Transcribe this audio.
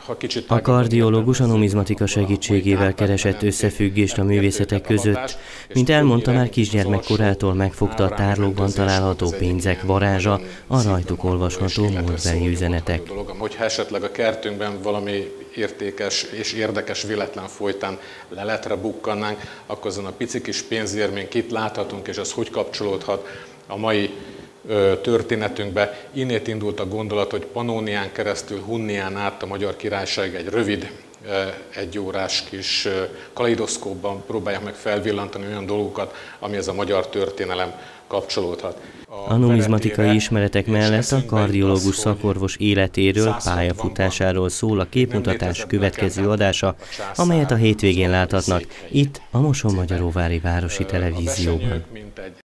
A kardiológus a numizmatika segítségével keresett összefüggést a művészetek között, mint elmondta, már kisgyermekkorától megfogta a tárlókban található pénzek varázsa, a rajtuk olvasható múltbeli üzenetek. Hogyha esetleg a kertünkben valami értékes és érdekes véletlen folytán leletre bukkannánk, akkor azon a pici kis pénzérmén kit láthatunk, és az hogy kapcsolódhat a mai történetünkbe. Innét indult a gondolat, hogy Pannónián keresztül Hunnián át a Magyar Királyság egy rövid, egyórás kis kaleidoszkópban próbálják meg felvillantani olyan dolgokat, amihez a magyar történelem kapcsolódhat. A numizmatikai ismeretek mellett a kardiológus szakorvos életéről, pályafutásáról szól a képmutatás következő adása, amelyet a hétvégén láthatnak itt a Mosonmagyaróvári Városi Televízióban.